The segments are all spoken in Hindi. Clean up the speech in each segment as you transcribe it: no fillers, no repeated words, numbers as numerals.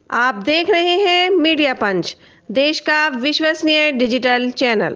आप देख रहे हैं मीडिया पंच, देश का विश्वसनीय डिजिटल चैनल।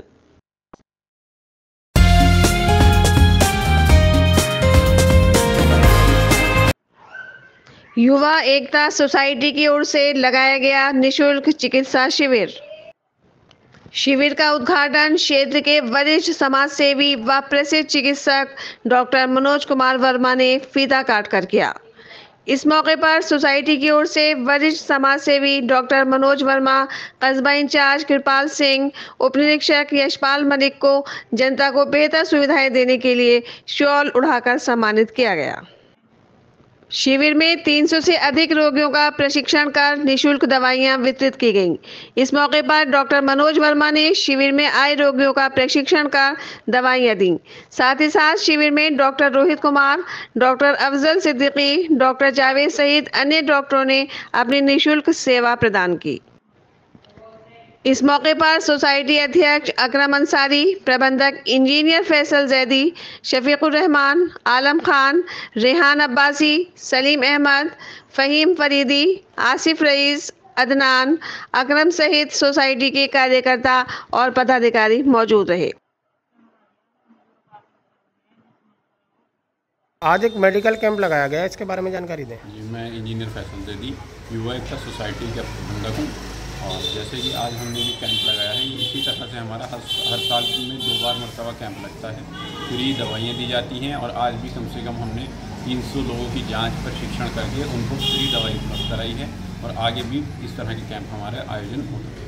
युवा एकता सोसाइटी की ओर से लगाया गया निशुल्क चिकित्सा शिविर। शिविर का उद्घाटन क्षेत्र के वरिष्ठ समाज सेवी व प्रसिद्ध चिकित्सक डॉक्टर मनोज कुमार वर्मा ने फीता काट कर किया। इस मौके पर सोसाइटी की ओर से वरिष्ठ समाज सेवी डॉक्टर मनोज वर्मा, कस्बा इंचार्ज कृपाल सिंह, उप निरीक्षक यशपाल मलिक को जनता को बेहतर सुविधाएं देने के लिए शॉल उड़ाकर सम्मानित किया गया। शिविर में 300 से अधिक रोगियों का प्रशिक्षण कर निशुल्क दवाइयां वितरित की गईं। इस मौके पर डॉक्टर मनोज वर्मा ने शिविर में आए रोगियों का प्रशिक्षण कर दवाइयां दी। साथ ही साथ शिविर में doctor Rohit Kumar, doctor Afzal Siddiqui, doctor Javed सहित अन्य डॉक्टरों ने अपनी निशुल्क सेवा प्रदान की। इस मौके पर सोसाइटी अध्यक्ष अकरम अंसारी, प्रबंधक इंजीनियर फैसल जैदी, शफीकुर रहमान, आलम खान, रेहान अब्बासी, सलीम अहमद, फहीम फरीदी, आसिफ रईस, अदनान, अकरम सहित सोसाइटी के कार्यकर्ता और पदाधिकारी मौजूद रहे। आज एक मेडिकल कैंप लगाया गया है, इसके बारे में जानकारी दें। जी, मैं इंजीनियर फैसल जैदी, युवा एकता सोसाइटी का प्रबंधक हूँ। और जैसे कि आज हमने भी कैंप लगाया है, इसी तरह से हमारा हर साल में 2 बार मरतबा कैंप लगता है। फ्री दवाइयाँ दी जाती हैं और आज भी कम से कम हमने 300 लोगों की जांच प्रशिक्षण करके उनको फ्री दवाई उपलब्ध कराई है और आगे भी इस तरह के कैंप हमारे आयोजन होते हैं।